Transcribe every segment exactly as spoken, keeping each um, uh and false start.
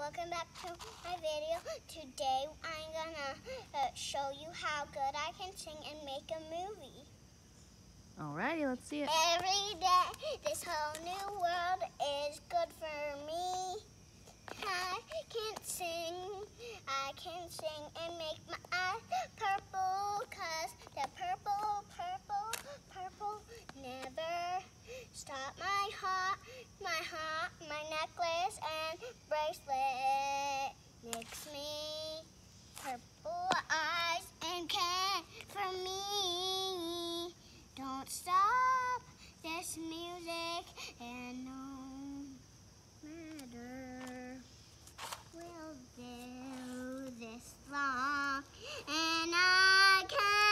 welcome back to my video. Today I'm gonna uh, show you how good I can sing and make a movie. Alrighty, let's see it. Every day, this whole new world is good for me. I can sing, I can sing and make my eyes purple, 'cause the purple, purple, purple never stop my heart, my heart, my necklace and bracelet makes me purple eyes and care for me. Don't stop this music and no matter we'll do this long and I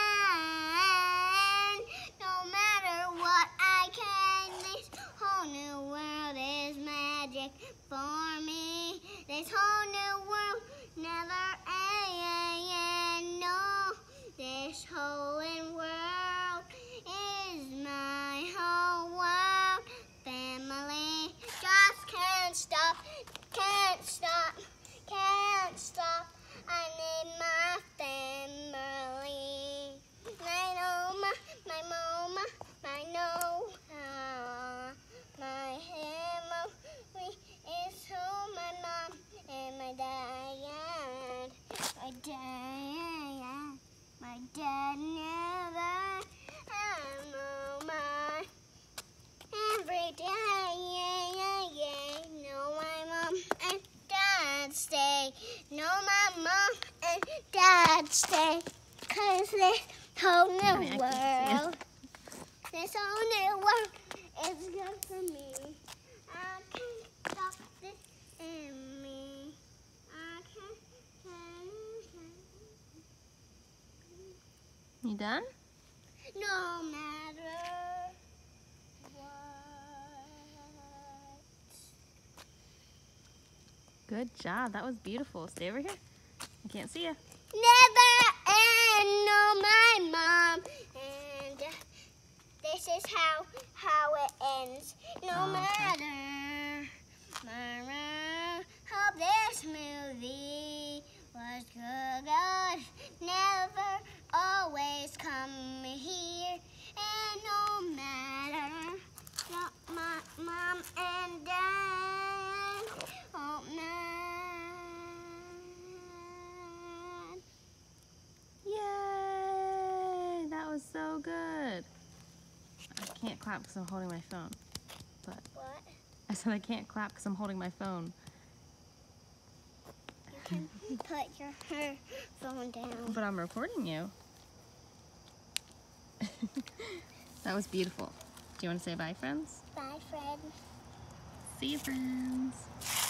can, no matter what I can. This whole new world is magic for me. This whole new world never end. No, this whole world is my whole world. Family just can't stop, can't stop, can't stop. I need my family. I know my, my mama, I know uh, my family is who my mom and my dad. My dad, my dad never. I know my every day, yeah, yeah, yeah. Know my mom and dad stay. Know my mom and dad stay. 'Cause this whole new I mean, I can't world, this whole new world is good for me. I can't stop this in me. I can't, can't, can't. You done? No matter what. Good job. That was beautiful. Stay over here. I can't see you. Never end, no, my mom. And this is how how it ends. No Oh, okay. matter, matter. Hope this movie was good. God never always come here. And no matter, not my mom and dad. Hope not. Yay! That was so good. I can't clap because I'm holding my phone. But What? I said I can't clap because I'm holding my phone. You can put your her phone down. But I'm recording you. That was beautiful. Do you want to say bye, friends? Bye, friends. See you, friends.